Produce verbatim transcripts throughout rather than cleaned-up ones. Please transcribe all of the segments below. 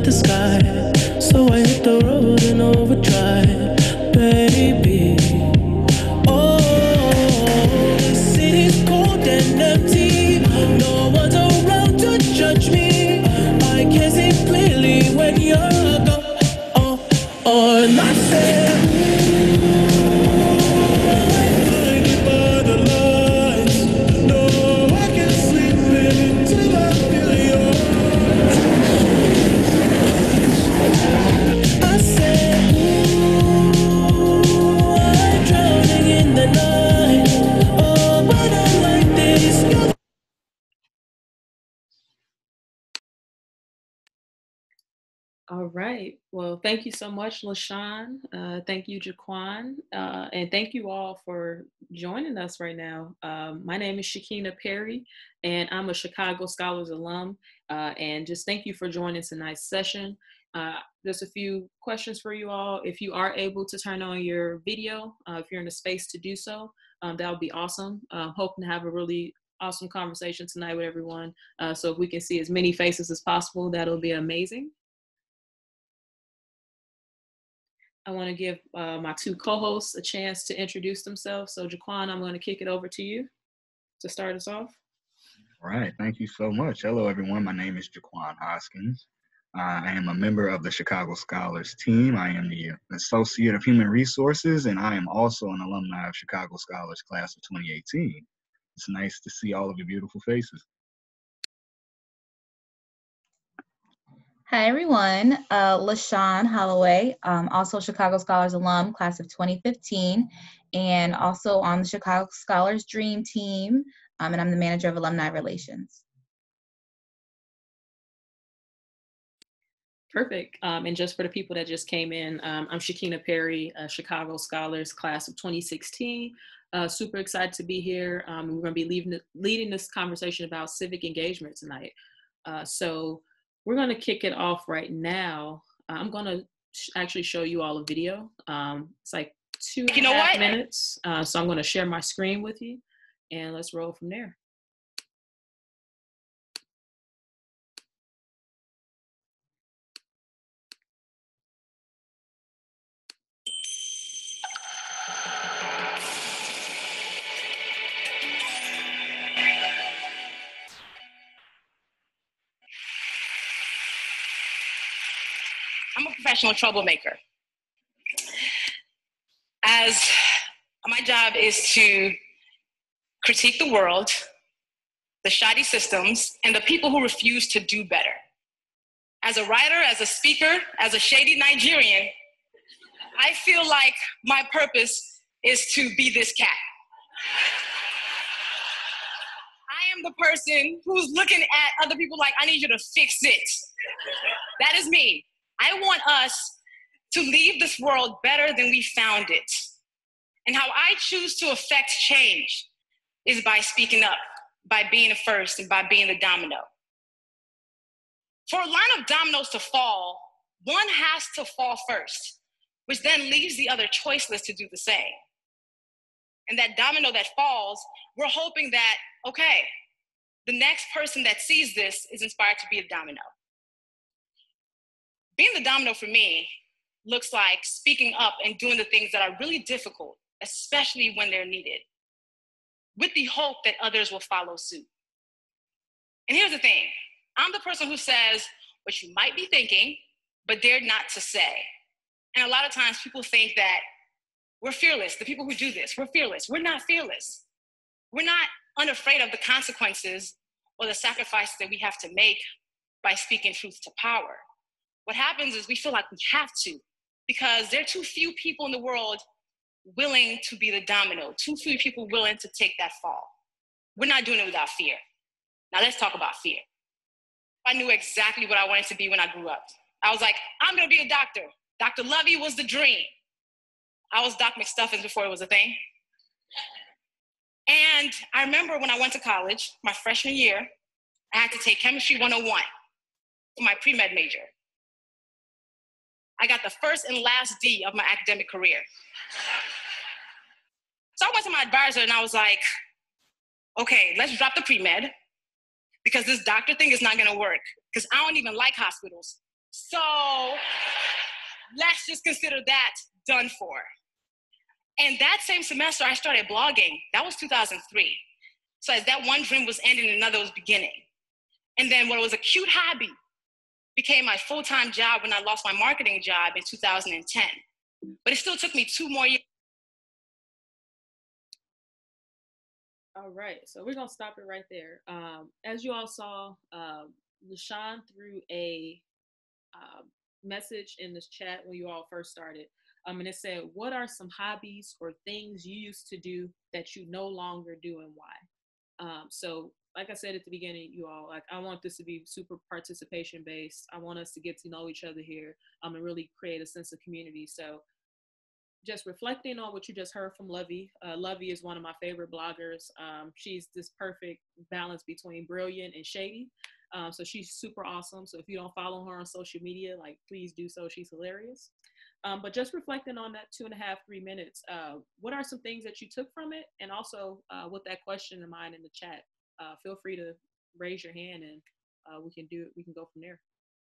the sky. So I hit the road in overdrive, baby. Oh, the city's cold and empty. No one's around to judge me. I can see clearly when you're gone. Oh, oh, and I said, blinded by the lights. No, I can sleep until I feel yours. I said, ooh, I'm drowning in the night. Oh, but I like this. All right. Well, thank you so much, LaShawn. Uh, thank you, Jaquan. Uh, and thank you all for joining us right now. Um, my name is Chakena Perry, and I'm a Chicago Scholars alum. Uh, and just thank you for joining tonight's session. Uh, just a few questions for you all. If you are able to turn on your video, uh, if you're in a space to do so, um, that would be awesome. Um, hoping to have a really awesome conversation tonight with everyone. Uh, so if we can see as many faces as possible, that'll be amazing. I want to give uh, my two co-hosts a chance to introduce themselves. So Jaquan, I'm going to kick it over to you to start us off. All right, thank you so much. Hello, everyone. My name is Jaquan Hoskins. Uh, I am a member of the Chicago Scholars team. I am the Associate of Human Resources, and I am also an alumni of Chicago Scholars class of twenty eighteen. It's nice to see all of your beautiful faces. Hi, everyone. Uh, LaShawn Holloway, um, also Chicago Scholars alum, class of twenty fifteen, and also on the Chicago Scholars Dream Team, um, and I'm the manager of alumni relations. Perfect. Um, and just for the people that just came in, um, I'm Chakena Perry, uh, Chicago Scholars class of twenty sixteen. Uh, super excited to be here. Um, we're going to be leading, leading this conversation about civic engagement tonight. Uh, so we're going to kick it off right now. I'm going to sh- actually show you all a video. Um, it's like two and you know a half what? minutes. Uh, so I'm going to share my screen with you, and let's roll from there. I'm a professional troublemaker. As my job is to critique the world, the shoddy systems, and the people who refuse to do better. As a writer, as a speaker, as a shady Nigerian, I feel like my purpose is to be this cat. I am the person who's looking at other people like, I need you to fix it. That is me. I want us to leave this world better than we found it. And how I choose to affect change is by speaking up, by being the first, and by being the domino. For a line of dominoes to fall, one has to fall first, which then leaves the other choiceless to do the same. And that domino that falls, we're hoping that, okay, the next person that sees this is inspired to be a domino. Being the domino for me looks like speaking up and doing the things that are really difficult, especially when they're needed, with the hope that others will follow suit. And here's the thing, I'm the person who says what you might be thinking, but dared not to say. And a lot of times people think that we're fearless. The people who do this, we're fearless. We're not fearless. We're not unafraid of the consequences or the sacrifices that we have to make by speaking truth to power. What happens is we feel like we have to, because there are too few people in the world willing to be the domino, too few people willing to take that fall. We're not doing it without fear. Now let's talk about fear. I knew exactly what I wanted to be when I grew up. I was like, I'm gonna be a doctor. Doctor Lovey was the dream. I was Doc McStuffins before it was a thing. And I remember when I went to college, my freshman year, I had to take Chemistry one oh one for my pre-med major. I got the first and last D of my academic career. So I went to my advisor and I was like, okay, let's drop the pre-med because this doctor thing is not gonna work because I don't even like hospitals. So let's just consider that done for. And that same semester, I started blogging. That was two thousand three. So as that one dream was ending, another was beginning. And then what was a cute hobby became my full-time job when I lost my marketing job in two thousand ten. But it still took me two more years. All right, so we're gonna stop it right there. Um, as you all saw, uh, LaShawn threw a uh, message in this chat when you all first started. Um, and it said, what are some hobbies or things you used to do that you no longer do and why? Um, so like I said at the beginning, you all, like, I want this to be super participation based. I want us to get to know each other here um, and really create a sense of community. So just reflecting on what you just heard from Lovey. Uh, Lovey is one of my favorite bloggers. Um, she's this perfect balance between brilliant and shady. Um, so she's super awesome. So if you don't follow her on social media, like, please do so. She's hilarious. Um, but just reflecting on that two and a half, three minutes, uh, what are some things that you took from it? And also uh, with that question in mind in the chat, uh, feel free to raise your hand and uh, we can do it. We can go from there.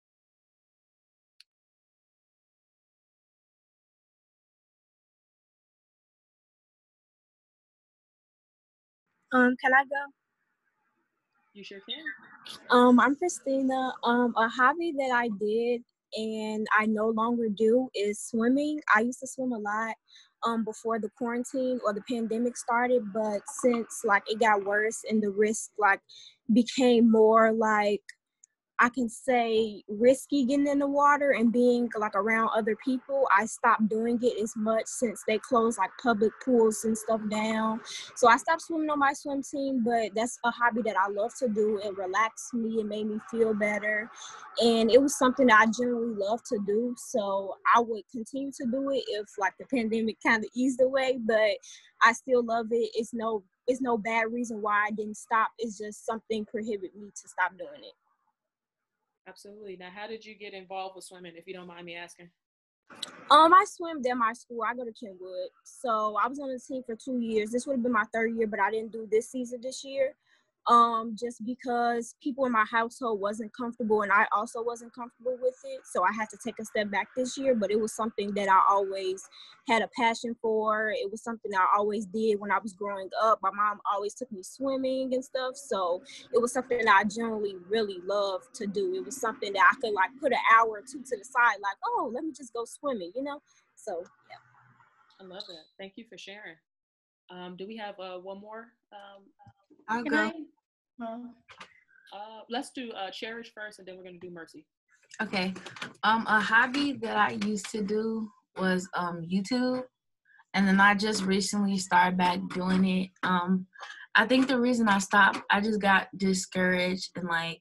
Um, can I go? You sure can. Um, I'm Christina. Um, a hobby that I did and I no longer do is swimming. I used to swim a lot um, before the quarantine or the pandemic started, but since like it got worse and the risk like became more like, I can say, risky getting in the water and being like around other people, I stopped doing it as much since they closed like public pools and stuff down. So I stopped swimming on my swim team, but that's a hobby that I love to do. It relaxed me, it made me feel better. And it was something that I generally love to do. So I would continue to do it if like the pandemic kind of eased away, but I still love it. It's no, it's no bad reason why I didn't stop. It's just something prohibit me to stop doing it. Absolutely. Now, how did you get involved with swimming, if you don't mind me asking? Um, I swam at my school. I go to Kenwood. So I was on the team for two years. This would have been my third year, but I didn't do this season this year. Um, just because people in my household wasn't comfortable and I also wasn't comfortable with it. So I had to take a step back this year, but it was something that I always had a passion for. It was something I always did when I was growing up. My mom always took me swimming and stuff. So it was something that I generally really loved to do. It was something that I could like put an hour or two to the side, like, oh, let me just go swimming, you know? So, yeah. I love that. Thank you for sharing. Um, do we have uh, one more? Um, I'll Can go. I? Oh. uh, let's do uh, Cherish first, and then we're going to do Mercy. Okay. Um, a hobby that I used to do was um YouTube, and then I just recently started back doing it. Um, I think the reason I stopped, I just got discouraged and like,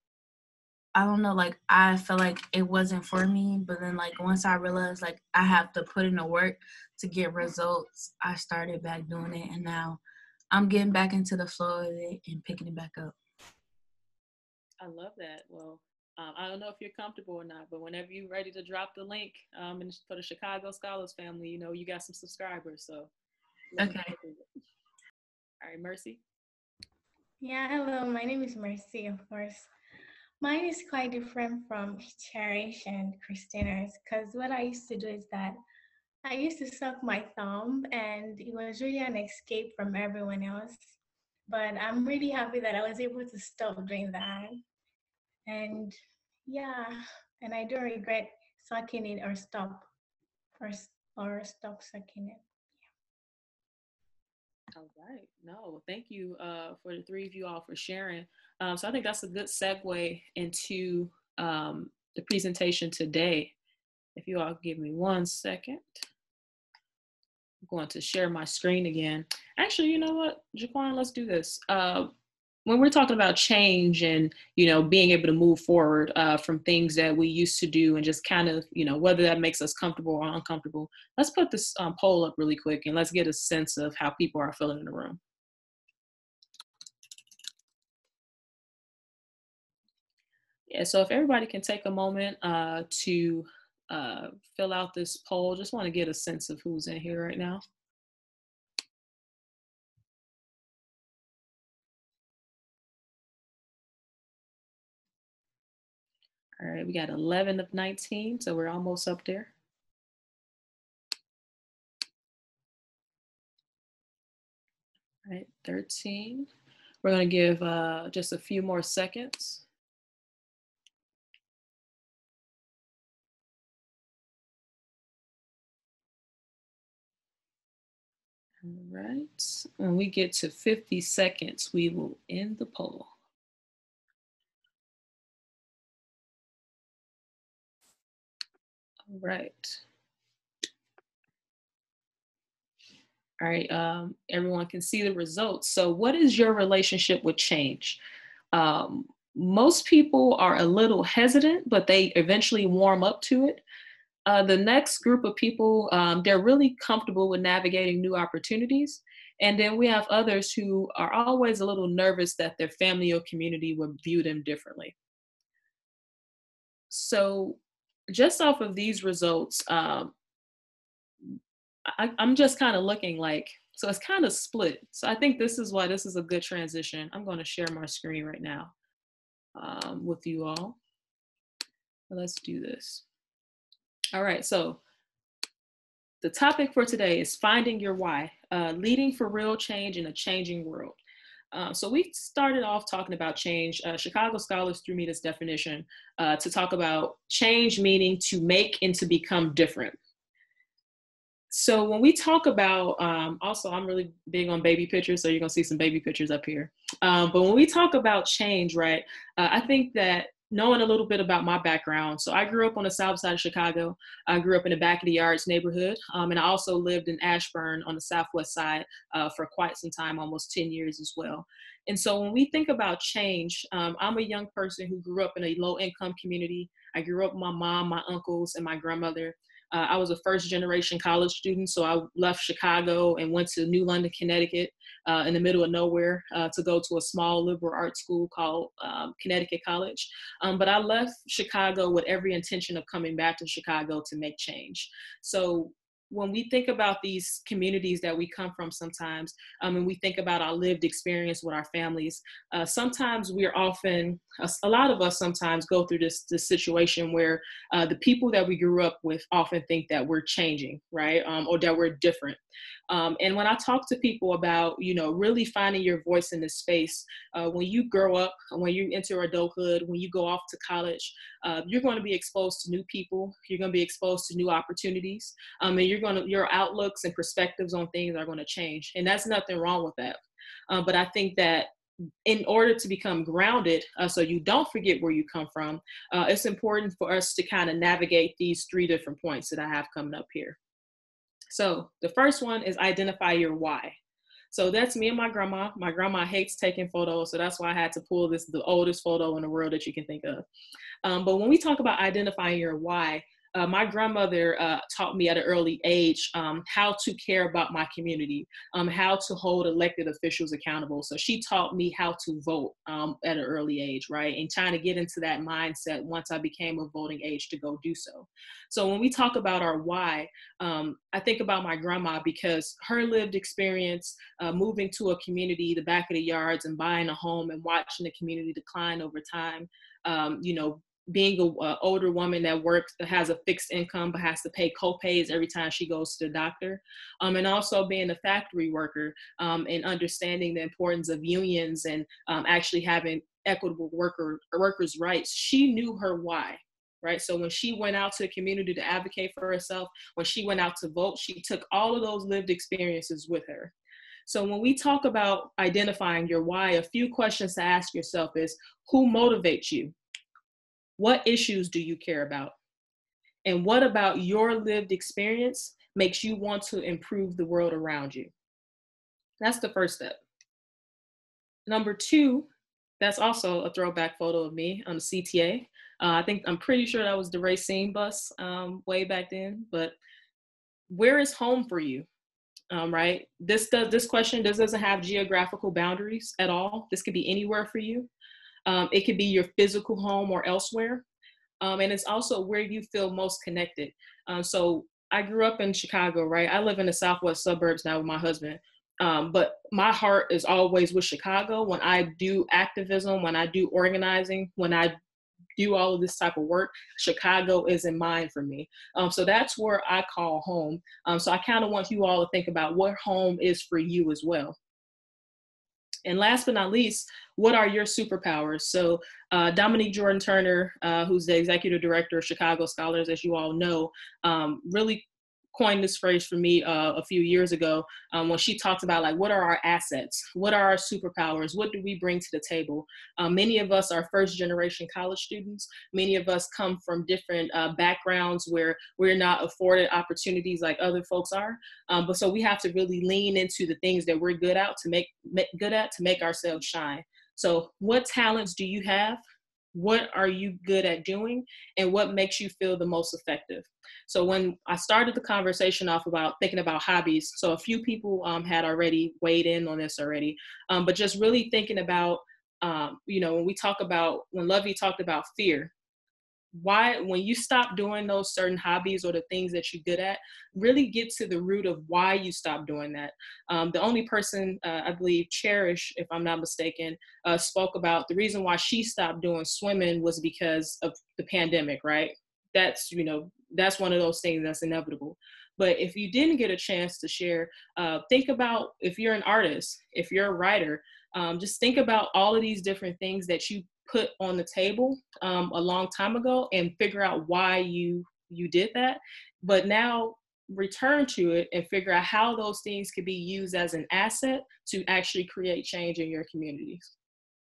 I don't know, like I felt like it wasn't for me. But then like once I realized like I have to put in the work to get results, I started back doing it, and now I'm getting back into the flow of it and picking it back up. I love that. Well, um, I don't know if you're comfortable or not, but whenever you're ready to drop the link um, and for the Chicago Scholars family, you know, you got some subscribers. So, Okay. All right, Mercy. Yeah, hello, my name is Mercy, of course. Mine is quite different from Cherish and Christina's, because what I used to do is that I used to suck my thumb, and it was really an escape from everyone else. But I'm really happy that I was able to stop doing that. And yeah, and I don't regret sucking it or stop or or stop sucking it. All right. No, thank you uh, for the three of you all for sharing. Um, so I think that's a good segue into um, the presentation today. If you all give me one second. I'm going to share my screen again. Actually, you know what, Jaquan, let's do this. Uh, when we're talking about change and, you know, being able to move forward uh, from things that we used to do and just kind of, you know, whether that makes us comfortable or uncomfortable, let's put this um, poll up really quick and let's get a sense of how people are feeling in the room. Yeah, so if everybody can take a moment uh, to uh, fill out this poll, just want to get a sense of who's in here right now. All right, we got eleven of nineteen, so we're almost up there. All right, thirteen. We're gonna give uh, just a few more seconds. All right, when we get to fifty seconds, we will end the poll. All right. All right, um, everyone can see the results. So what is your relationship with change? Um, most people are a little hesitant, but they eventually warm up to it. Uh, the next group of people, um, they're really comfortable with navigating new opportunities. And then we have others who are always a little nervous that their family or community would view them differently. So just off of these results, um, I, I'm just kind of looking like, so it's kind of split. So I think this is why this is a good transition. I'm going to share my screen right now um, with you all. Let's do this. All right, so the topic for today is finding your why, uh, leading for real change in a changing world. Uh, so we started off talking about change. Uh, Chicago scholars threw me this definition uh, to talk about change meaning to make and to become different. So when we talk about, um, also I'm really big on baby pictures, so you're gonna see some baby pictures up here. Um, but when we talk about change, right, uh, I think that knowing a little bit about my background. So I grew up on the south side of Chicago. I grew up in the back of the yards neighborhood. Um, and I also lived in Ashburn on the southwest side uh, for quite some time, almost ten years as well. And so when we think about change, um, I'm a young person who grew up in a low income community. I grew up with my mom, my uncles, and my grandmother. Uh, I was a first generation college student, so I left Chicago and went to New London, Connecticut, uh, in the middle of nowhere uh, to go to a small liberal arts school called um, Connecticut College. Um, but I left Chicago with every intention of coming back to Chicago to make change. So when we think about these communities that we come from sometimes, um, and we think about our lived experience with our families, uh, sometimes we're often, a, a lot of us sometimes go through this, this situation where uh, the people that we grew up with often think that we're changing, right? Um, or that we're different. Um, and when I talk to people about, you know, really finding your voice in this space, uh, when you grow up, when you enter adulthood, when you go off to college, uh, you're going to be exposed to new people. You're going to be exposed to new opportunities. Um, and you're going to, your outlooks and perspectives on things are going to change. And that's nothing wrong with that. Uh, but I think that in order to become grounded, uh, so you don't forget where you come from, uh, it's important for us to kind of navigate these three different points that I have coming up here. So the first one is identify your why. So that's me and my grandma. My grandma hates taking photos, so that's why I had to pull this, the oldest photo in the world that you can think of. Um, but when we talk about identifying your why, Uh, my grandmother uh, taught me at an early age um, how to care about my community, um, how to hold elected officials accountable. So she taught me how to vote um, at an early age, right? And trying to get into that mindset once I became of voting age to go do so. So when we talk about our why, um, I think about my grandma because her lived experience uh, moving to a community, the back of the yards, and buying a home and watching the community decline over time, um, you know, being an older woman that works, that has a fixed income, but has to pay co-pays every time she goes to the doctor. Um, and also being a factory worker um, and understanding the importance of unions and um, actually having equitable worker workers' rights. She knew her why, right? So when she went out to the community to advocate for herself, when she went out to vote, she took all of those lived experiences with her. So when we talk about identifying your why, a few questions to ask yourself is, who motivates you? What issues do you care about? And what about your lived experience makes you want to improve the world around you? That's the first step. Number two, that's also a throwback photo of me on the C T A. Uh, I think, I'm pretty sure that was the Racine bus um, way back then, but where is home for you? Um, right? This, does, this question, this doesn't have geographical boundaries at all. This could be anywhere for you. Um, it could be your physical home or elsewhere. Um, and it's also where you feel most connected. Um, so I grew up in Chicago, right? I live in the southwest suburbs now with my husband. Um, but my heart is always with Chicago. When I do activism, when I do organizing, when I do all of this type of work, Chicago isn't mine for me. Um, so that's where I call home. Um, so I kind of want you all to think about what home is for you as well. And last but not least, what are your superpowers? So uh, Dominique Jordan Turner, uh, who's the executive director of Chicago Scholars, as you all know, um, really coined this phrase for me uh, a few years ago um, when she talked about, like, what are our assets? What are our superpowers? What do we bring to the table? Um, many of us are first generation college students. Many of us come from different uh, backgrounds where we're not afforded opportunities like other folks are. Um, but so we have to really lean into the things that we're good at to make, make good at to make ourselves shine. So what talents do you have? What are you good at doing? And what makes you feel the most effective? So when I started the conversation off about thinking about hobbies, so a few people um, had already weighed in on this already, um, but just really thinking about, um, you know, when we talk about, when Lovey talked about fear, why, when you stop doing those certain hobbies or the things that you're good at, really get to the root of why you stop doing that. Um, the only person, uh, I believe, Cherish, if I'm not mistaken, uh, spoke about the reason why she stopped doing swimming was because of the pandemic, right? That's, you know, that's one of those things that's inevitable. But if you didn't get a chance to share, uh, think about, if you're an artist, if you're a writer, um, just think about all of these different things that you put on the table um, a long time ago and figure out why you you did that. But now return to it and figure out how those things could be used as an asset to actually create change in your communities.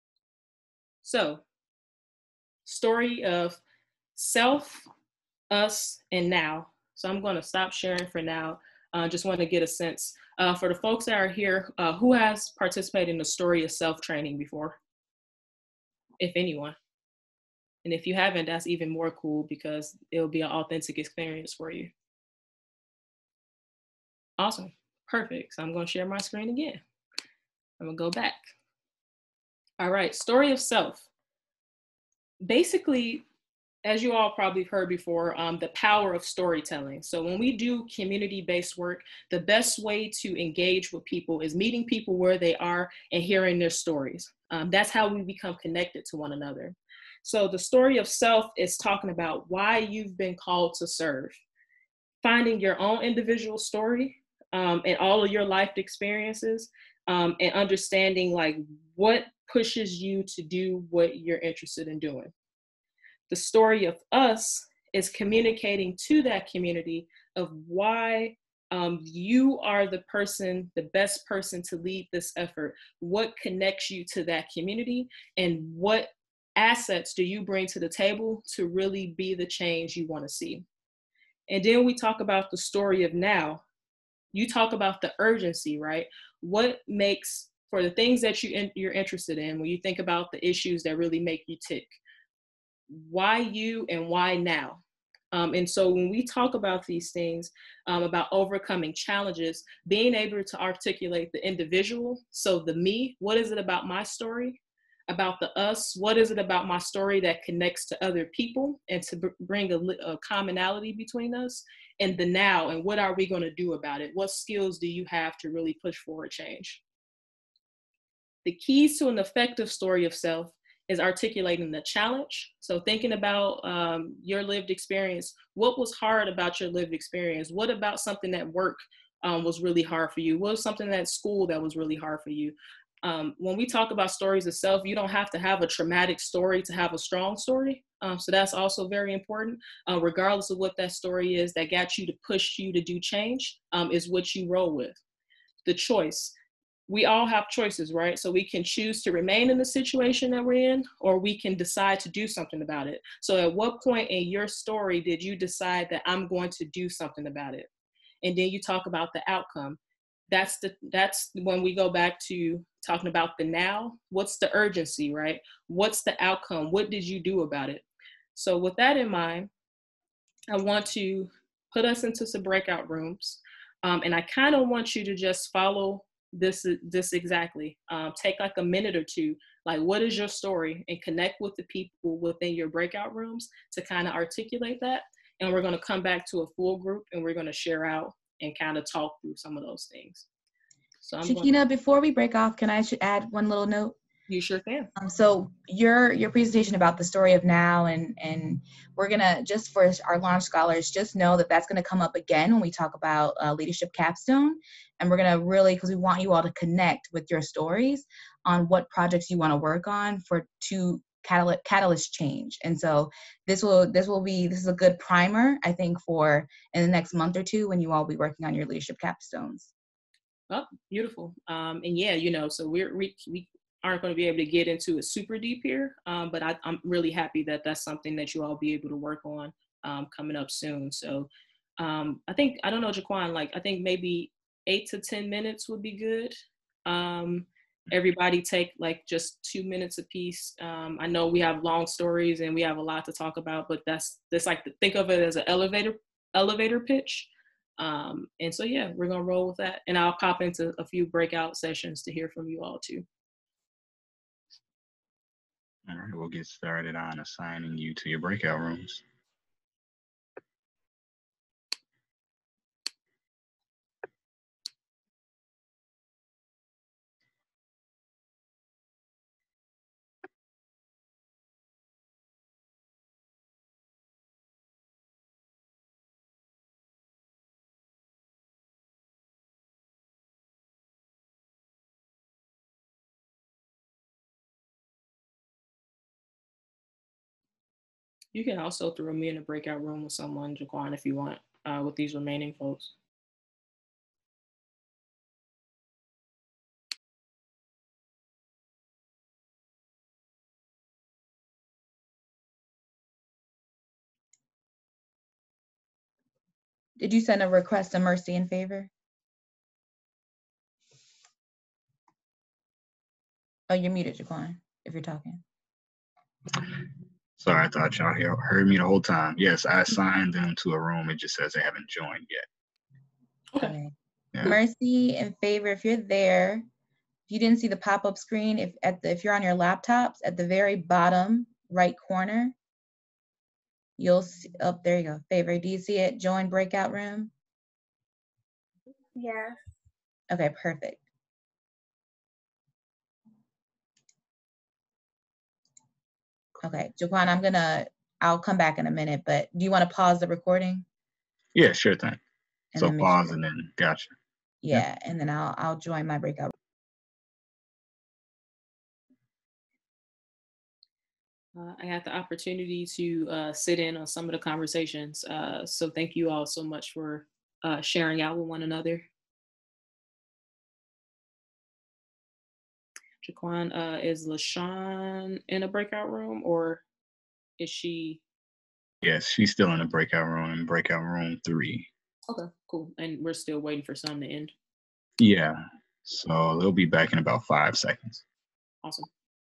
So, story of self, us, and now. So I'm going to stop sharing for now. I uh, just want to get a sense. Uh, for the folks that are here, uh, who has participated in the story of self training before? If anyone. And if you haven't, that's even more cool because it'll be an authentic experience for you. Awesome. Perfect. So I'm going to share my screen again. I'm going to go back. All right. Story of self. Basically, as you all probably heard before, um, the power of storytelling. So when we do community-based work, the best way to engage with people is meeting people where they are and hearing their stories. Um, that's how we become connected to one another. So the story of self is talking about why you've been called to serve, finding your own individual story um, and all of your life experiences, um, and understanding, like, what pushes you to do what you're interested in doing. The story of us is communicating to that community of why um, you are the person, the best person to lead this effort, what connects you to that community, and what assets do you bring to the table to really be the change you want to see. And then we talk about the story of now. You talk about the urgency, right? What makes, for the things that you in, you're interested in, when you think about the issues that really make you tick, why you and why now? Um, and so when we talk about these things, um, about overcoming challenges, being able to articulate the individual, so the me, what is it about my story? About the us, what is it about my story that connects to other people and to b- bring a, a commonality between us? And the now, and what are we going to do about it? What skills do you have to really push forward change? The keys to an effective story of self is articulating the challenge. So thinking about um, your lived experience. What was hard about your lived experience? What about something at work um, was really hard for you? What was something at school that was really hard for you? Um, when we talk about stories of self, you don't have to have a traumatic story to have a strong story. Um, so that's also very important, uh, regardless of what that story is that got you to push you to do change, um, is what you roll with. The choice. We all have choices, right? So we can choose to remain in the situation that we're in, or we can decide to do something about it. So at what point in your story did you decide that I'm going to do something about it? And then you talk about the outcome. That's the that's when we go back to talking about the now. What's the urgency, right? What's the outcome? What did you do about it? So with that in mind, I want to put us into some breakout rooms. Um, and I kind of want you to just follow this this exactly. Um, take like a minute or two, like, what is your story, and connect with the people within your breakout rooms to kind of articulate that. And we're going to come back to a full group and we're going to share out and kind of talk through some of those things. So I'm Chakena, gonna... before we break off, can I should add one little note? You sure can. Um, so your your presentation about the story of now, and and we're gonna, just for our launch scholars, just know that that's gonna come up again when we talk about uh, leadership capstone, and we're gonna really, because we want you all to connect with your stories on what projects you want to work on for to catalyst catalyst change. And so this will this will be this is a good primer, I think, for in the next month or two when you all be working on your leadership capstones. Oh, beautiful. Um, and yeah, you know, so we're we, we aren't going to be able to get into it super deep here, um, but I, I'm really happy that that's something that you all be able to work on um, coming up soon. So um, I think, I don't know, Jaquan, like I think maybe eight to ten minutes would be good. Um, everybody take like just two minutes apiece. Um, I know we have long stories and we have a lot to talk about, but that's, that's like, think of it as an elevator, elevator pitch. Um, and so, yeah, we're going to roll with that. And I'll pop into a few breakout sessions to hear from you all too. All right, we'll get started on assigning you to your breakout rooms. You can also throw me in a breakout room with someone, Jaquan, if you want, uh, with these remaining folks. Did you send a request to Mercy in favor? Oh, you're muted, Jaquan, if you're talking. Sorry, I thought y'all hear, heard me the whole time. Yes, I assigned them to a room. It just says they haven't joined yet. Okay. Okay. Yeah. Mercy in favor, if you're there, if you didn't see the pop-up screen, if at the if you're on your laptops, at the very bottom right corner, you'll see, oh, there you go. Favor, do you see it? Join breakout room. Yes. Okay, perfect. Okay, Jaquan, I'm gonna, I'll come back in a minute, but do you want to pause the recording? Yeah, sure thing. And So then make pause sure- and then gotcha. Yeah, and then I'll I'll join my breakout. Uh, I had the opportunity to uh, sit in on some of the conversations. Uh, so thank you all so much for uh, sharing out with one another. Jaquan, uh, is LaShawn in a breakout room, or is she? Yes, she's still in the breakout room, in breakout room three. Okay, cool. And we're still waiting for some to end. Yeah, so they'll be back in about five seconds. Awesome.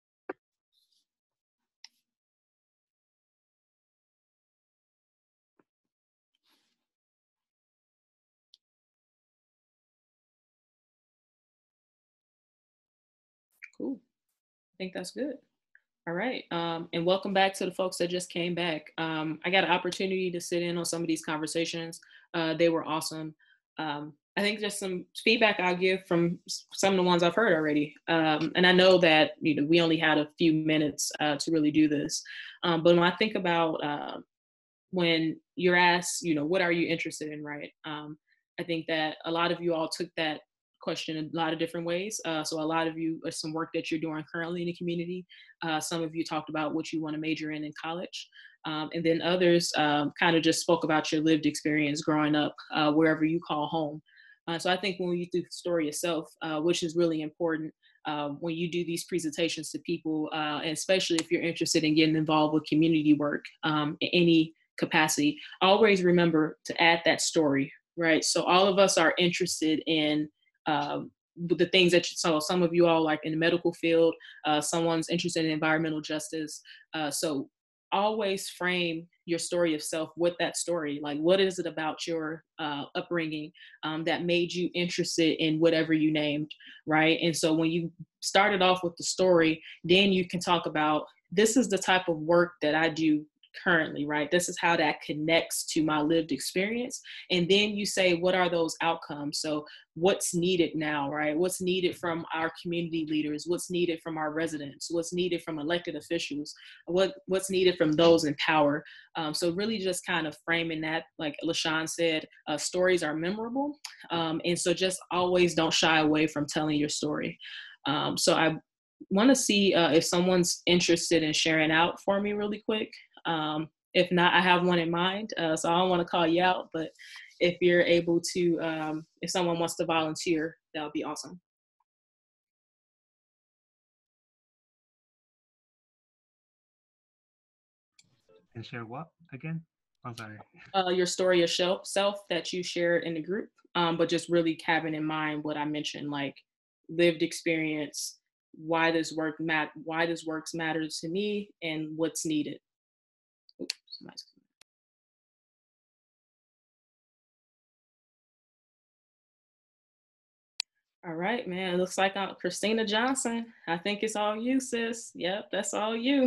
Cool. I think that's good. All right. Um, and welcome back to the folks that just came back. Um, I got an opportunity to sit in on some of these conversations. Uh, they were awesome. Um, I think just some feedback I'll give from some of the ones I've heard already. Um, and I know that, you know, we only had a few minutes uh, to really do this. Um, but when I think about uh, when you're asked, you know, what are you interested in, right? Um, I think that a lot of you all took that question in a lot of different ways. Uh, so a lot of you, uh, some work that you're doing currently in the community. Uh, some of you talked about what you want to major in in college. Um, and then others um, kind of just spoke about your lived experience growing up, uh, wherever you call home. Uh, so I think when you do the story itself, uh, which is really important, uh, when you do these presentations to people, uh, and especially if you're interested in getting involved with community work um, in any capacity, always remember to add that story, right? So all of us are interested in um, the things that you saw. Some of you all like in the medical field, uh, someone's interested in environmental justice. Uh, so always frame your story of self with that story. Like, what is it about your uh, upbringing um, that made you interested in whatever you named, right? And so when you started off with the story, then you can talk about, this is the type of work that I do currently, right? This is how that connects to my lived experience. And then you say, what are those outcomes? So what's needed now, right? What's needed from our community leaders? What's needed from our residents? What's needed from elected officials? What, what's needed from those in power? Um, so really just kind of framing that, like LaShawn said, uh, stories are memorable. Um, and so just always don't shy away from telling your story. Um, so I want to see uh, if someone's interested in sharing out for me really quick. Um, if not, I have one in mind, uh, so I don't want to call you out, but if you're able to, um, if someone wants to volunteer, that would be awesome. And share what again? I'm sorry. Uh, your story of self that you shared in the group, um, but just really having in mind what I mentioned, like lived experience, why this work mat, why this work matters to me, and what's needed. Oops, somebody's coming. All right, man. It looks like I'm Christina Johnson. I think it's all you, sis. Yep, that's all you.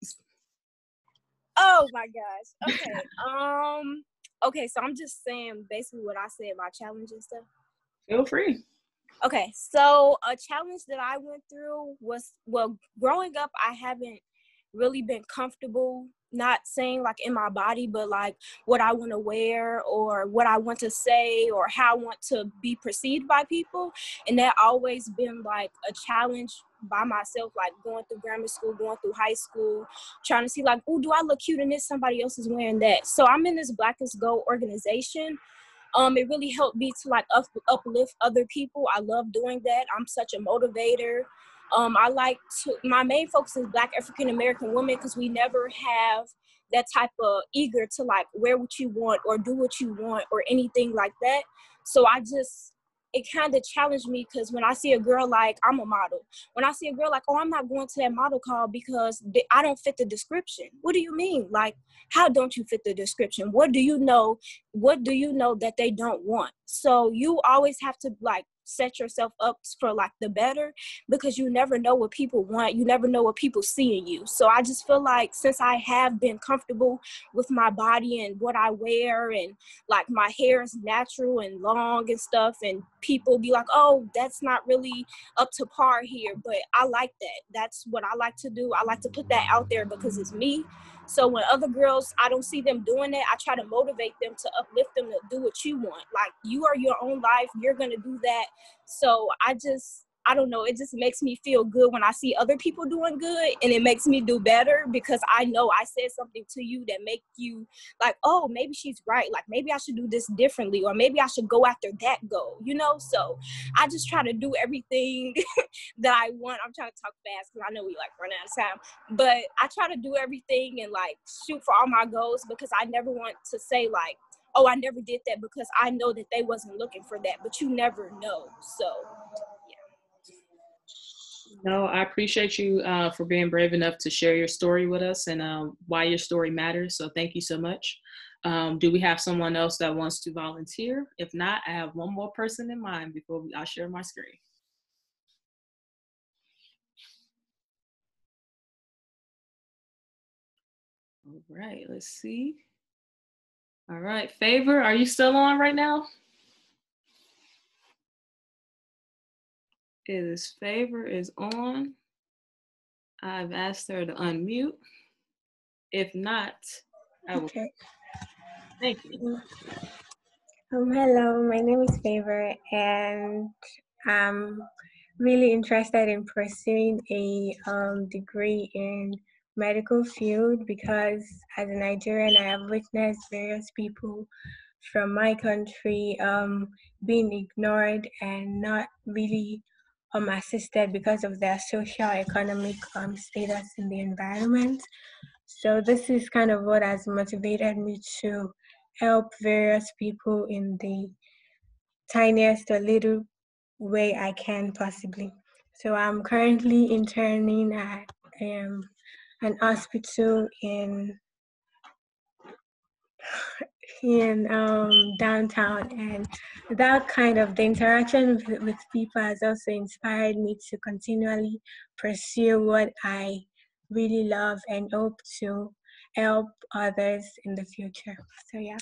Oh my gosh. Okay. um. Okay. So I'm just saying basically what I said, my challenge and stuff. Feel free. Okay. So a challenge that I went through was, well, growing up, I haven't really been comfortable, not saying like in my body, but like what I want to wear or what I want to say or how I want to be perceived by people. And that always been like a challenge by myself, like going through grammar school, going through high school, trying to see like, oh, do I look cute in this? Somebody else is wearing that. So I'm in this Black is Gold organization. Um, it really helped me to like up, uplift other people. I love doing that. I'm such a motivator. Um, I like to, my main focus is Black African American women because we never have that type of eager to like wear what you want or do what you want or anything like that. So I just, it kind of challenged me because when I see a girl like, I'm a model. When I see a girl like, oh, I'm not going to that model call because they, I don't fit the description. What do you mean? Like, how don't you fit the description? What do you know? What do you know that they don't want? So you always have to like set yourself up for like the better because you never know what people want. You never know what people see in you. So I just feel like since I have been comfortable with my body and what I wear and like my hair is natural and long and stuff and people be like, oh, that's not really up to par here, but I like that. That's what I like to do. I like to put that out there because it's me. So when other girls, I don't see them doing it, I try to motivate them to uplift them to do what you want. Like, you are your own life. You're going to do that. So I just, I don't know. It just makes me feel good when I see other people doing good, and it makes me do better because I know I said something to you that make you like, oh, maybe she's right. Like, maybe I should do this differently, or maybe I should go after that goal, you know? So I just try to do everything that I want. I'm trying to talk fast because I know we like run out of time, but I try to do everything and like shoot for all my goals because I never want to say like, oh, I never did that because I know that they wasn't looking for that, but you never know. So No, I appreciate you uh, for being brave enough to share your story with us and um, why your story matters. So thank you so much. Um, do we have someone else that wants to volunteer? If not, I have one more person in mind before we, I share my screen. All right, let's see. All right, Favor, are you still on right now? It is Favor is on. I've asked her to unmute. If not, I will. Okay. Thank you. Um, hello, my name is Favor, and I'm really interested in pursuing a um, degree in medical field because as a Nigerian, I have witnessed various people from my country um, being ignored and not really um, assisted because of their socio-economic um, status in the environment. So this is kind of what has motivated me to help various people in the tiniest or little way I can possibly. So I'm currently interning at um, an hospital in in um, downtown, and that kind of the interaction with, with people has also inspired me to continually pursue what I really love and hope to help others in the future. So yeah.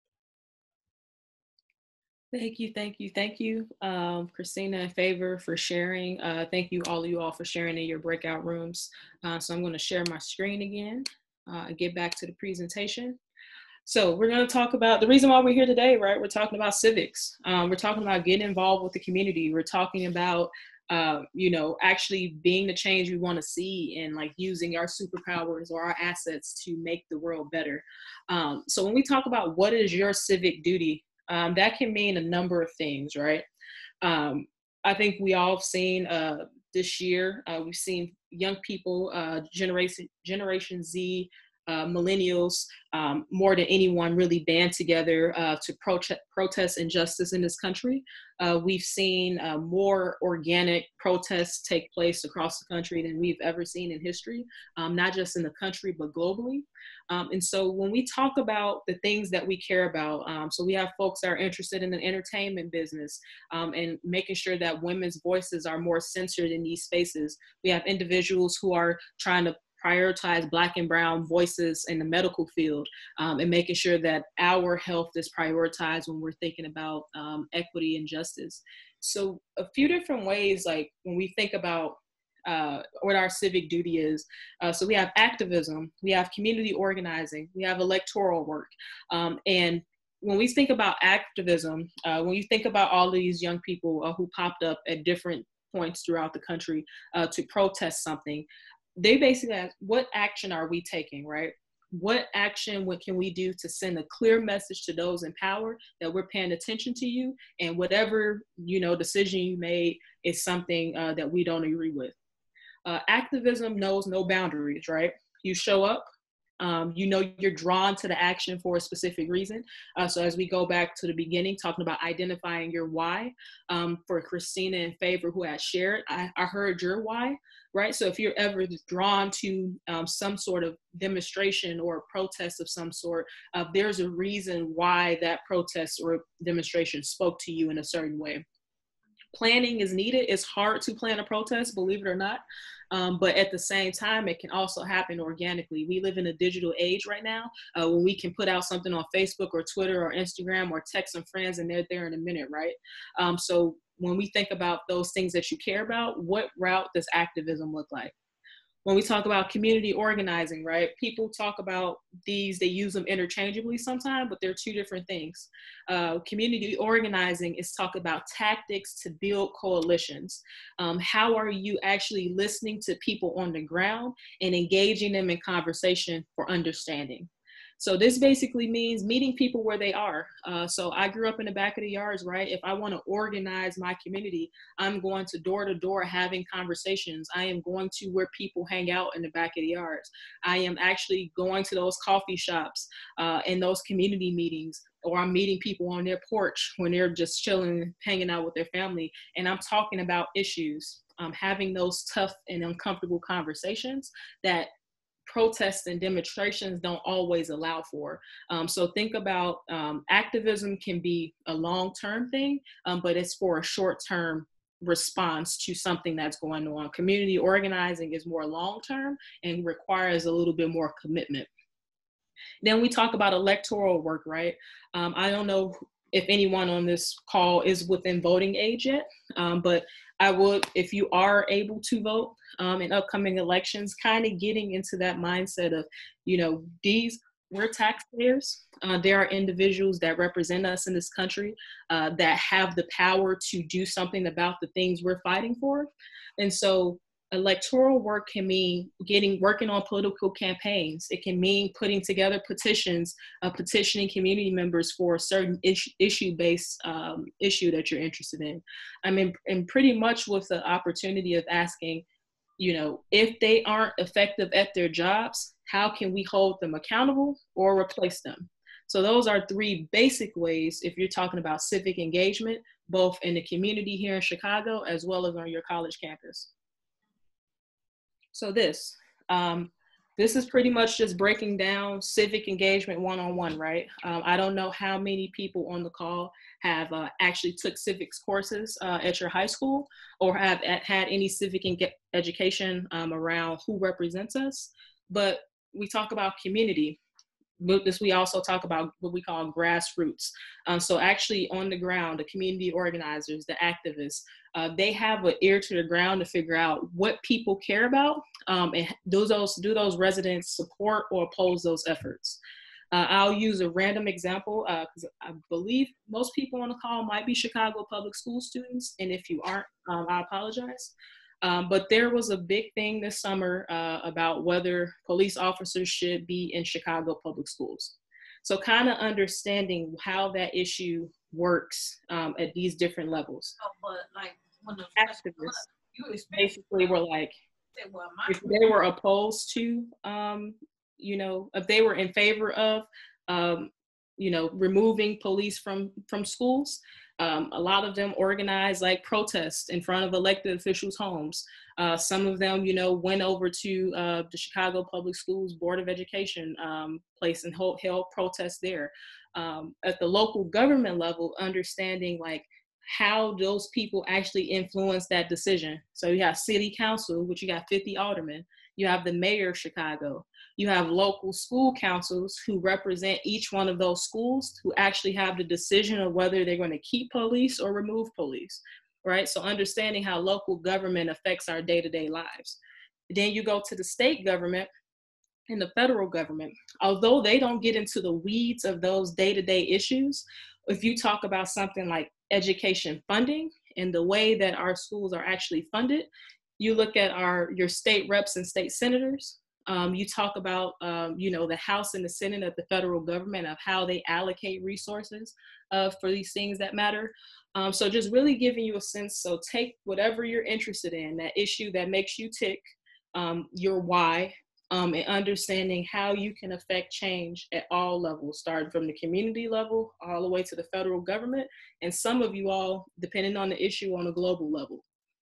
Thank you, thank you, thank you, um, Christina and Favor, for sharing. Uh, thank you, all of you all, for sharing in your breakout rooms. Uh, so I'm going to share my screen again uh, and get back to the presentation. So we're going to talk about the reason why we're here today, right? We're talking about civics. Um, we're talking about getting involved with the community. We're talking about, uh, you know, actually being the change we want to see and like using our superpowers or our assets to make the world better. Um, so when we talk about what is your civic duty, um, that can mean a number of things, right? Um, I think we all have seen uh, this year, uh, we've seen young people, uh, generation, Generation Z, Uh, millennials, um, more than anyone, really band together uh, to prote- protest injustice in this country. Uh, we've seen uh, more organic protests take place across the country than we've ever seen in history, um, not just in the country, but globally. Um, and so when we talk about the things that we care about, um, so we have folks that are interested in the entertainment business um, and making sure that women's voices are more censored in these spaces. We have individuals who are trying to prioritize Black and Brown voices in the medical field um, and making sure that our health is prioritized when we're thinking about um, equity and justice. So a few different ways, like when we think about uh, what our civic duty is. Uh, so we have activism, we have community organizing, we have electoral work. Um, and when we think about activism, uh, when you think about all of these young people uh, who popped up at different points throughout the country uh, to protest something, they basically ask, what action are we taking, right? What action, what can we do to send a clear message to those in power that we're paying attention to you, and whatever, you know, decision you made is something uh, that we don't agree with. Uh, activism knows no boundaries, right? You show up, um, you know you're drawn to the action for a specific reason. Uh, so as we go back to the beginning, talking about identifying your why, um, for Christina and Favor who had shared, I, I heard your why, right? So if you're ever drawn to um, some sort of demonstration or protest of some sort, uh, there's a reason why that protest or demonstration spoke to you in a certain way. Planning is needed. It's hard to plan a protest, believe it or not. Um, but at the same time, it can also happen organically. We live in a digital age right now uh, when we can put out something on Facebook or Twitter or Instagram or text some friends and they're there in a minute, right? Um, so when we think about those things that you care about, what route does activism look like? When we talk about community organizing, right? People talk about these, they use them interchangeably sometimes, but they're two different things. Uh, community organizing is talk about tactics to build coalitions. Um, how are you actually listening to people on the ground and engaging them in conversation for understanding? So this basically means meeting people where they are. Uh, so I grew up in the back of the yards, right? If I want to organize my community, I'm going to door to door having conversations. I am going to where people hang out in the back of the yards. I am actually going to those coffee shops uh, and those community meetings, or I'm meeting people on their porch when they're just chilling, hanging out with their family. And I'm talking about issues, um, having those tough and uncomfortable conversations that protests and demonstrations don't always allow for. Um, so think about um, activism can be a long-term thing, um, but it's for a short-term response to something that's going on. Community organizing is more long-term and requires a little bit more commitment. Then we talk about electoral work, right? Um, I don't know if anyone on this call is within voting age yet, um, but I would, if you are able to vote um, in upcoming elections, kind of getting into that mindset of, you know, these, we're taxpayers. Uh, there are individuals that represent us in this country uh, that have the power to do something about the things we're fighting for. And so electoral work can mean getting, working on political campaigns. It can mean putting together petitions, uh, petitioning community members for a certain issue, issue-based um, issue that you're interested in. I mean, and pretty much with the opportunity of asking, you know, if they aren't effective at their jobs, how can we hold them accountable or replace them? So those are three basic ways if you're talking about civic engagement, both in the community here in Chicago, as well as on your college campus. So this, um, this is pretty much just breaking down civic engagement one-on-one, right? Um, I don't know how many people on the call have uh, actually took civics courses uh, at your high school or have had any civic education um, around who represents us. But we talk about community. With this, we also talk about what we call grassroots. Um, so actually on the ground, the community organizers, the activists, uh, they have an ear to the ground to figure out what people care about, um, and do those, do those residents support or oppose those efforts. Uh, I'll use a random example because uh, I believe most people on the call might be Chicago public school students, and if you aren't, um, I apologize. Um, but there was a big thing this summer uh, about whether police officers should be in Chicago public schools. So kind of understanding how that issue works um, at these different levels. Oh, but like when the activists you basically were like, say, well, my if they were opposed to, um, you know, if they were in favor of, um, you know, removing police from from schools. Um, a lot of them organized like protests in front of elected officials' homes. Uh, some of them, you know, went over to uh, the Chicago Public Schools Board of Education um, place and hold, held protests there. Um, at the local government level, understanding like how those people actually influence that decision. So you have city council, which you got fifty aldermen. You have the mayor of Chicago. You have local school councils who represent each one of those schools who actually have the decision of whether they're going to keep police or remove police, right? So understanding how local government affects our day-to-day lives. Then you go to the state government and the federal government. Although they don't get into the weeds of those day-to-day issues, if you talk about something like education funding and the way that our schools are actually funded, you look at our your state reps and state senators. Um, you talk about, um, you know, the House and the Senate of the federal government of how they allocate resources uh, for these things that matter. Um, so just really giving you a sense. So take whatever you're interested in, that issue that makes you tick, um, your why, um, and understanding how you can affect change at all levels, starting from the community level all the way to the federal government, and some of you all, depending on the issue, on a global level.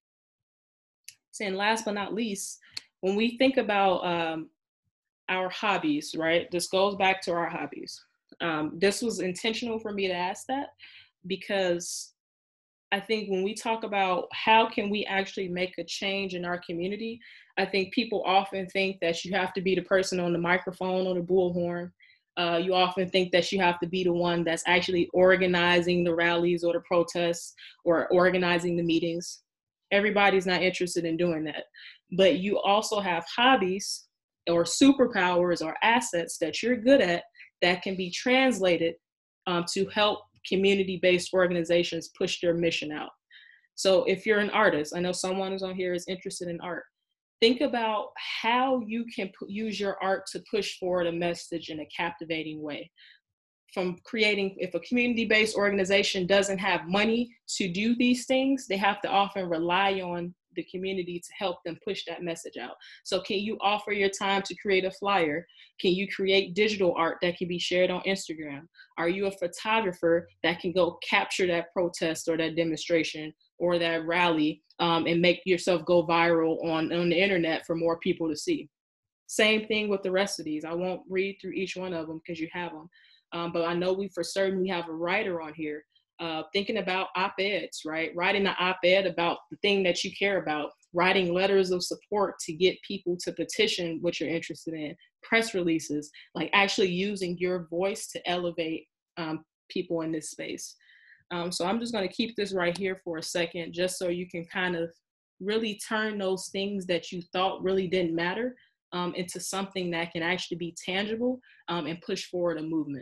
And last but not least, when we think about um, our hobbies, right? This goes back to our hobbies. Um, this was intentional for me to ask that because I think when we talk about how can we actually make a change in our community, I think people often think that you have to be the person on the microphone or the bullhorn. Uh, you often think that you have to be the one that's actually organizing the rallies or the protests or organizing the meetings. Everybody's not interested in doing that. But you also have hobbies or superpowers or assets that you're good at that can be translated um, to help community-based organizations push their mission out. So if you're an artist, I know someone who's on here is interested in art. Think about how you can p- use your art to push forward a message in a captivating way. From creating, if a community-based organization doesn't have money to do these things, they have to often rely on the community to help them push that message out. So can you offer your time to create a flyer? Can you create digital art that can be shared on Instagram? Are you a photographer that can go capture that protest or that demonstration or that rally um, and make yourself go viral on, on the internet for more people to see? Same thing with the rest of these. I won't read through each one of them because you have them. Um, but I know we for certain we have a writer on here uh, thinking about op-eds, right? Writing an op-ed about the thing that you care about, writing letters of support to get people to petition what you're interested in, press releases, like actually using your voice to elevate um, people in this space. Um, so I'm just going to keep this right here for a second, just so you can kind of really turn those things that you thought really didn't matter um, into something that can actually be tangible um, and push forward a movement.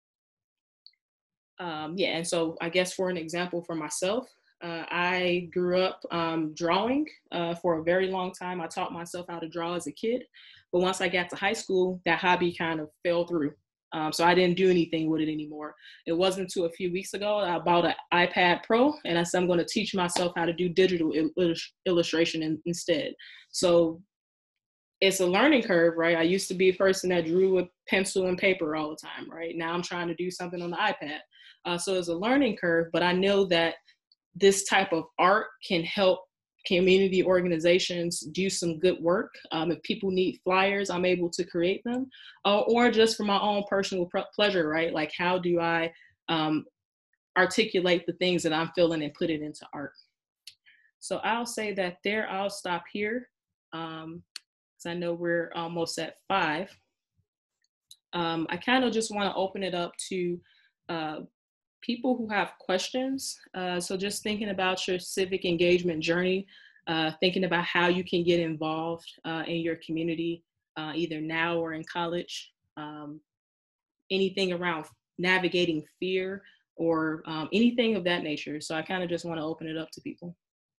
Um, yeah, and so I guess for an example for myself, uh, I grew up um, drawing uh, for a very long time. I taught myself how to draw as a kid, but once I got to high school, that hobby kind of fell through. Um, so I didn't do anything with it anymore. It wasn't until a few weeks ago I bought an iPad Pro, and I said I'm going to teach myself how to do digital il- illustration in, instead. So it's a learning curve, right? I used to be a person that drew with pencil and paper all the time, right? Now I'm trying to do something on the iPad. Uh, so it's a learning curve, but I know that this type of art can help community organizations do some good work. Um, if people need flyers, I'm able to create them, uh, or just for my own personal pr- pleasure, right? Like how do I um, articulate the things that I'm feeling and put it into art? So I'll say that there, I'll stop here. Um, because I know we're almost at five. Um, I kind of just want to open it up to uh, people who have questions. Uh, so just thinking about your civic engagement journey, uh, thinking about how you can get involved uh, in your community, uh, either now or in college, um, anything around navigating fear or um, anything of that nature. So I kind of just want to open it up to people.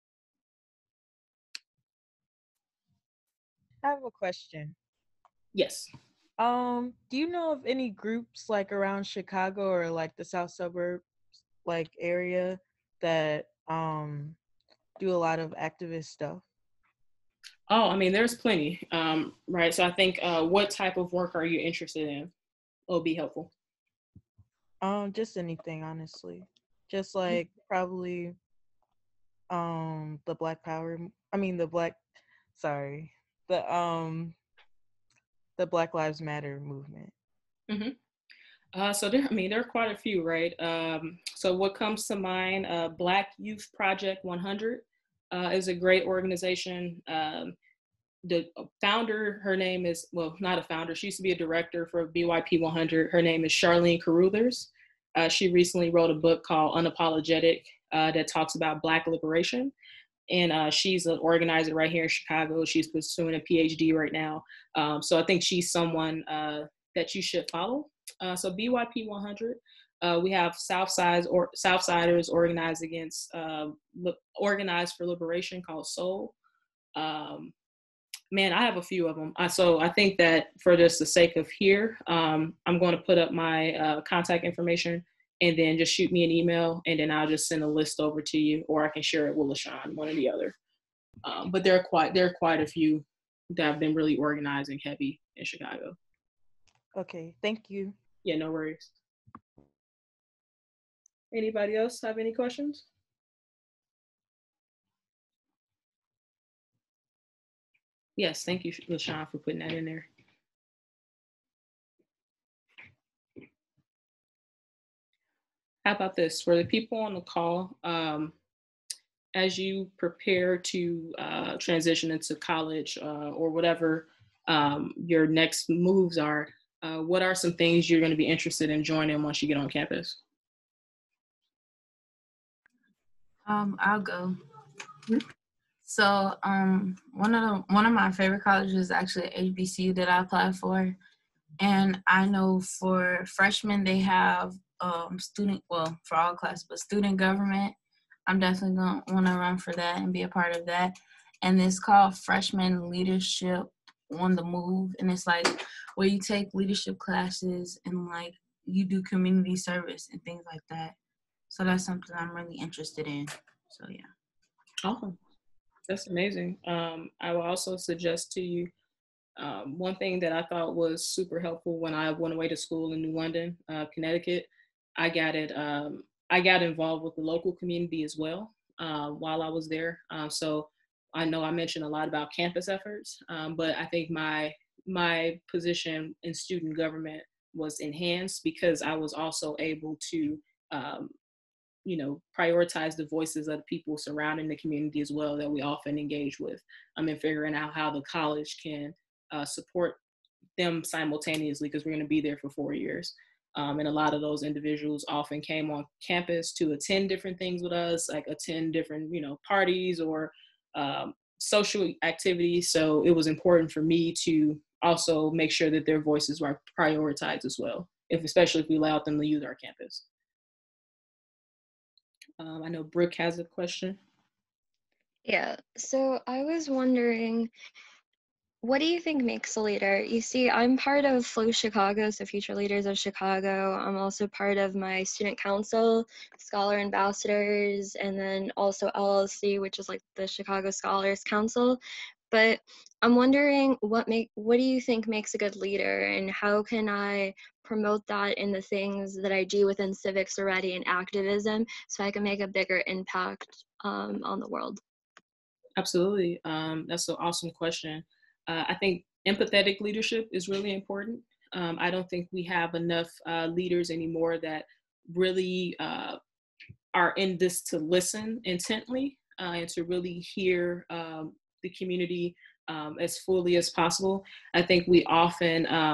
I have a question. Yes. Um, do you know of any groups like around Chicago or like the South Suburbs like area that um do a lot of activist stuff? Oh, I mean, there's plenty, um, right? So I think uh, what type of work are you interested in will be helpful. Um, just anything, honestly. Just like probably um the Black Power, I mean the Black, sorry, the um the Black Lives Matter movement. Mm-hmm. Uh, so there, I mean, there are quite a few, right? Um, so what comes to mind, uh, Black Youth Project one hundred uh, is a great organization. Um, the founder, her name is, well, not a founder, she used to be a director for B Y P one hundred. Her name is Charlene Carruthers. Uh, she recently wrote a book called Unapologetic uh, that talks about Black liberation. And uh, she's an organizer right here in Chicago. She's pursuing a P H D right now. Um, so I think she's someone uh, that you should follow. Uh, so B Y P one hundred, uh, we have Southsides or Southsiders organized against, uh, li- organized for liberation called SOUL. Um, man, I have a few of them. I, so I think that for just the sake of here, um, I'm going to put up my uh, contact information and then just shoot me an email and then I'll just send a list over to you, or I can share it with LaShawn, one or the other. Um, but there are quite, there are quite a few that have been really organizing heavy in Chicago. Okay, thank you. Yeah, no worries. Anybody else have any questions? Yes, thank you, LaShawn, for putting that in there. How about this? For the people on the call, um, as you prepare to uh, transition into college uh, or whatever um, your next moves are, uh, what are some things you're going to be interested in joining once you get on campus? Um, I'll go. So um, one of the one of my favorite colleges is actually H B C U that I applied for, and I know for freshmen they have um, student well for all classes, but student government. I'm definitely gonna want to run for that and be a part of that. And it's called Freshman Leadership on the Move, and it's like where you take leadership classes and like you do community service and things like that. So that's something I'm really interested in. So yeah. Awesome. That's amazing. Um, I will also suggest to you um, one thing that I thought was super helpful when I went away to school in New London, uh, Connecticut. I got it. Um, I got involved with the local community as well uh, while I was there. Um, so I know I mentioned a lot about campus efforts, um, but I think my my position in student government was enhanced because I was also able to um, you know, prioritize the voices of the people surrounding the community as well that we often engage with. I mean, figuring out how the college can uh, support them simultaneously because we're going to be there for four years. Um, and a lot of those individuals often came on campus to attend different things with us, like attend different, you know, parties or um, social activities. So it was important for me to also make sure that their voices were prioritized as well, if especially if we allowed them to use our campus. Um, I know Brooke has a question. Yeah, so I was wondering, what do you think makes a leader? You see, I'm part of Flow Chicago, so Future Leaders of Chicago. I'm also part of my student council, Scholar Ambassadors, and then also L L C, which is like the Chicago Scholars Council. But I'm wondering, what make what do you think makes a good leader, and how can I promote that in the things that I do within civics already and activism, so I can make a bigger impact um, on the world? Absolutely, um, that's an awesome question. Uh, I think empathetic leadership is really important. Um, I don't think we have enough uh, leaders anymore that really uh, are in this to listen intently uh, and to really hear um, the community um, as fully as possible. I think we often um,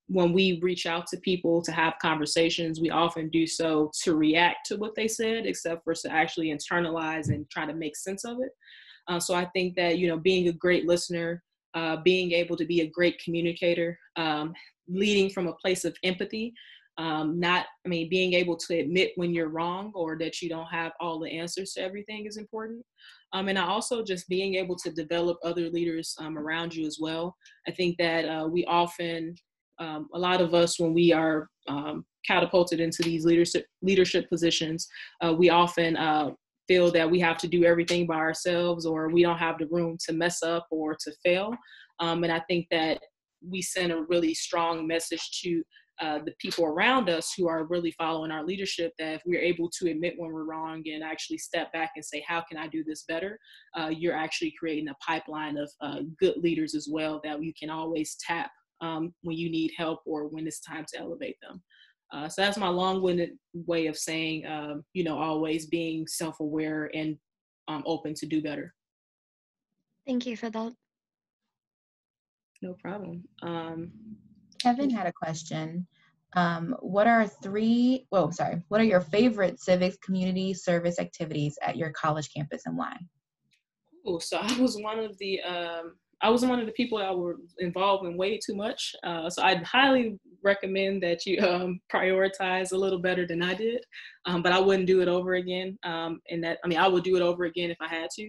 when we reach out to people to have conversations, we often do so to react to what they said, except for to actually internalize and try to make sense of it. Uh, so I think that, you know, being a great listener, uh, being able to be a great communicator, um, leading from a place of empathy, um, not, I mean, being able to admit when you're wrong or that you don't have all the answers to everything is important. Um, and I also just being able to develop other leaders um, around you as well. I think that uh, we often, um, a lot of us, when we are um, catapulted into these leadership leadership positions, uh, we often uh, feel that we have to do everything by ourselves, or we don't have the room to mess up or to fail. Um, and I think that we send a really strong message to uh, the people around us who are really following our leadership, that if we're able to admit when we're wrong and actually step back and say, how can I do this better? Uh, you're actually creating a pipeline of uh, good leaders as well that you can always tap um, when you need help or when it's time to elevate them. Uh, so that's my long-winded way of saying, um, you know, always being self-aware and um, open to do better. Thank you for that. No problem. Um, Kevin had a question. Um, what are three, well, sorry, what are your favorite civics community service activities at your college campus and why? Cool. So I was one of the, um, I was one of the people that were involved in way too much. Uh, so I'd highly recommend that you um, prioritize a little better than I did, um, but I wouldn't do it over again. Um, and that, I mean, I would do it over again if I had to.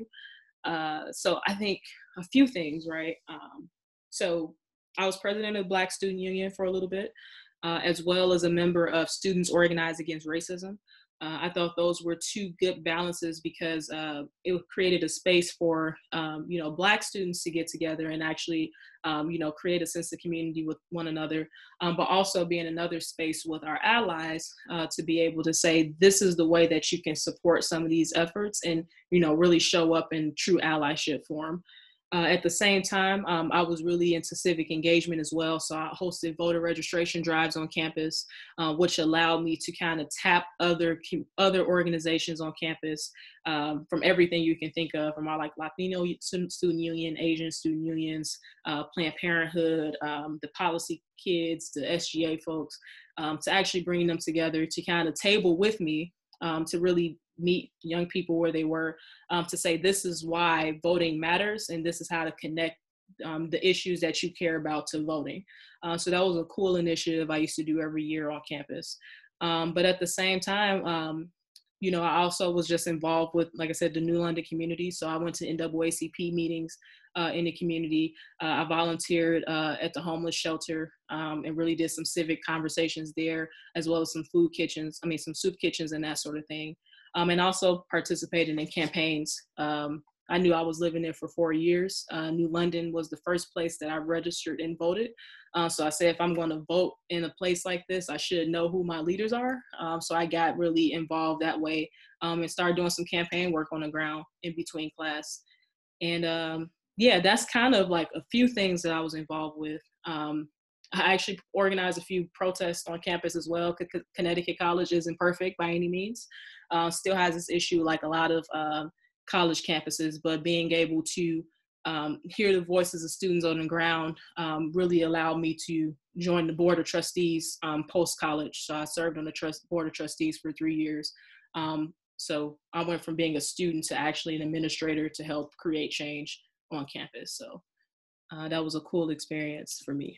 Uh, so I think a few things, right? Um, so I was president of Black Student Union for a little bit, uh, as well as a member of Students Organized Against Racism. Uh, I thought those were two good balances because uh, it created a space for, um, you know, Black students to get together and actually, um, you know, create a sense of community with one another, um, but also be in another space with our allies uh, to be able to say, this is the way that you can support some of these efforts and, you know, really show up in true allyship form. Uh, at the same time, um, I was really into civic engagement as well. So I hosted voter registration drives on campus, uh, which allowed me to kind of tap other other organizations on campus um, from everything you can think of, from our like Latino student union, Asian student unions, uh, Planned Parenthood, um, the policy kids, the S G A folks, um, to actually bring them together to kind of table with me um, to really meet young people where they were, um, to say this is why voting matters and this is how to connect um, the issues that you care about to voting. Uh, so that was a cool initiative I used to do every year on campus. Um, but at the same time, um, you know, I also was just involved with, like I said, the New London community. So I went to N double A C P meetings uh, in the community. Uh, I volunteered uh, at the homeless shelter um, and really did some civic conversations there, as well as some food kitchens, I mean, some soup kitchens and that sort of thing. Um, and also participating in campaigns. Um, I knew I was living there for four years. Uh, New London was the first place that I registered and voted. Uh, so I said, if I'm going to vote in a place like this, I should know who my leaders are. Um, so I got really involved that way um, and started doing some campaign work on the ground in between class. And um, yeah, that's kind of like a few things that I was involved with. Um, I actually organized a few protests on campus as well. C- Connecticut College isn't perfect by any means. Uh, still has this issue like a lot of uh, college campuses, but being able to um, hear the voices of students on the ground um, really allowed me to join the board of trustees um, post-college. So I served on the trust board of trustees for three years. Um, so I went from being a student to actually an administrator to help create change on campus. So uh, that was a cool experience for me.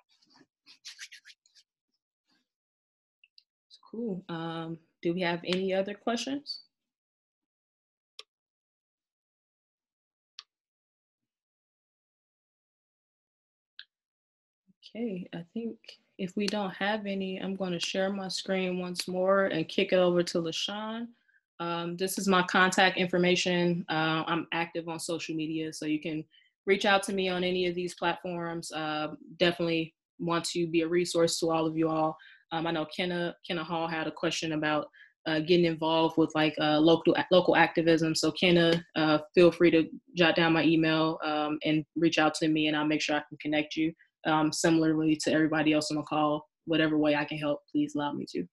Cool. Um, do we have any other questions? Okay, I think if we don't have any, I'm going to share my screen once more and kick it over to LaShawn. Um, this is my contact information. Uh, I'm active on social media, so you can reach out to me on any of these platforms. Uh, definitely want to be a resource to all of you all. Um, I know Kenna, Kenna Hall had a question about uh, getting involved with like uh, local local activism. So Kenna, uh, feel free to jot down my email um, and reach out to me, and I'll make sure I can connect you. Um, similarly to everybody else on the call, whatever way I can help, please allow me to.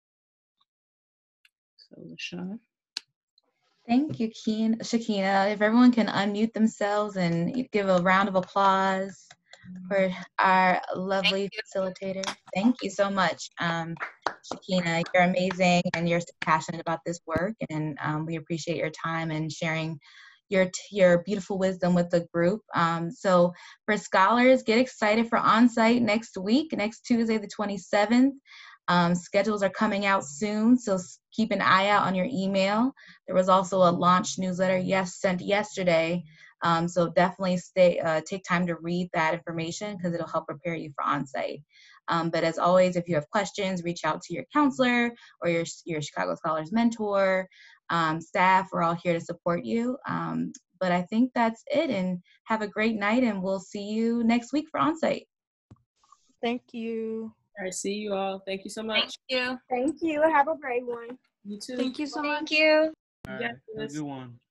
So, LaShawn. Thank you, Keen, Chakena. If everyone can unmute themselves and give a round of applause for our lovely facilitator. Thank you so much. Um, Chakena, you're amazing and you're so passionate about this work, and um, we appreciate your time and sharing your your beautiful wisdom with the group. Um, so for scholars, get excited for Onsite next week, next Tuesday the twenty-seventh. Um, schedules are coming out soon, so keep an eye out on your email. There was also a launch newsletter yes sent yesterday, um, so definitely stay uh, take time to read that information because it'll help prepare you for Onsite. Um, but as always, if you have questions, reach out to your counselor or your, your Chicago Scholars mentor. Um, staff, we're all here to support you. Um, but I think that's it, and have a great night, and we'll see you next week for Onsite. Thank you. All right, see you all. Thank you so much. Thank you. Thank you. Have a great one. You too. Thank you so much. Thank you. All right. Have a good one.